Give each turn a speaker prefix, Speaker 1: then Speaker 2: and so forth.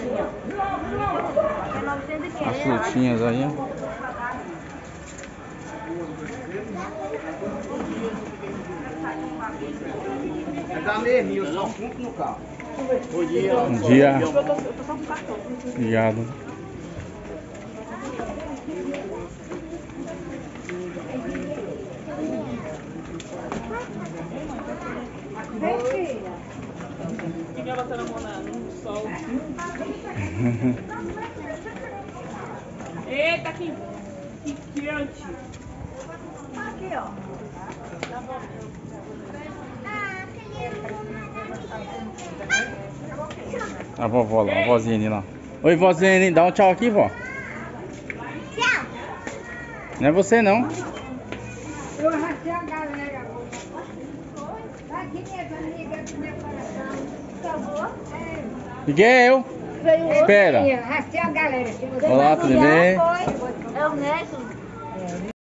Speaker 1: As frutinhas aí, ó.
Speaker 2: É da mesminha, eu só compro no carro.
Speaker 1: Bom dia. Obrigado.
Speaker 3: Quem ela tá namorando? No sol. Eita, que quente.
Speaker 4: Aqui, ó.
Speaker 1: A vovó lá, a vozinha lá. Oi, vozinha, dá um tchau aqui, vó.
Speaker 4: Tchau.
Speaker 1: Não é você, não.
Speaker 4: Eu arrastei a galera hoje. Tá aqui minhas amigas do meu coração. Por favor.
Speaker 1: Miguel, espera.
Speaker 4: Arrastei a galera.
Speaker 1: Olá, tudo bem?
Speaker 4: É o Neto.